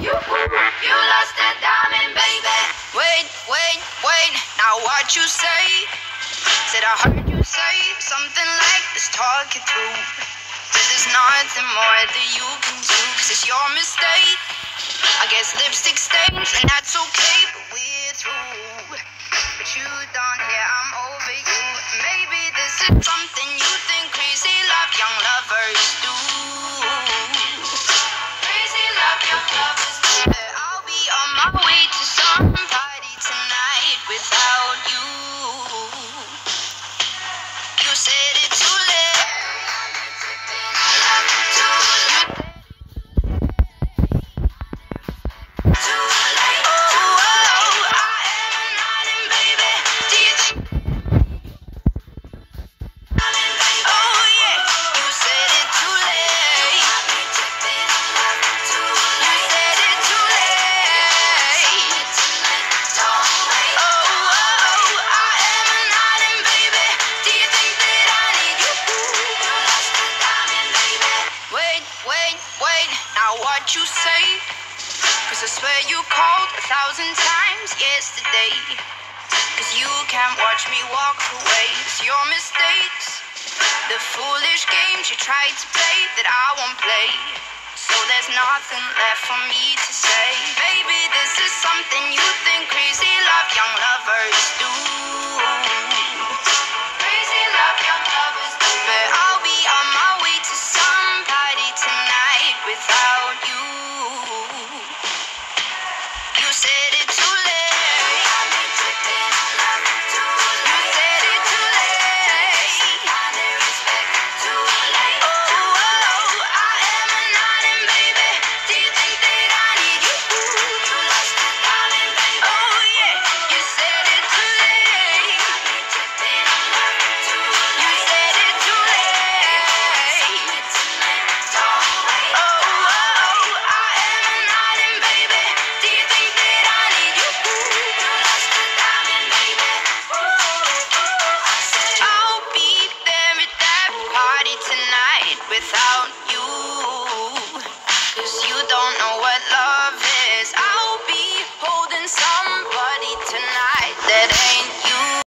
You lost that diamond, baby. Wait, now what you say? Said I heard you say something like this, talk it through. There's nothing more that you can do, 'cause it's your mistake. I guess lipstick stains, and that's okay, but we're through. But you don't hear, I'm over you. Maybe this is something you think crazy love young lovers do. Crazy love young lovers do. I'll be on my way to some party tonight without you. You said it too late. Wait, now what you say? 'Cause I swear you called 1,000 times yesterday. 'Cause you can't watch me walk away. It's your mistakes, the foolish games you tried to play that I won't play. So there's nothing left for me to say. Baby, this is something you think crazy love young lovers do.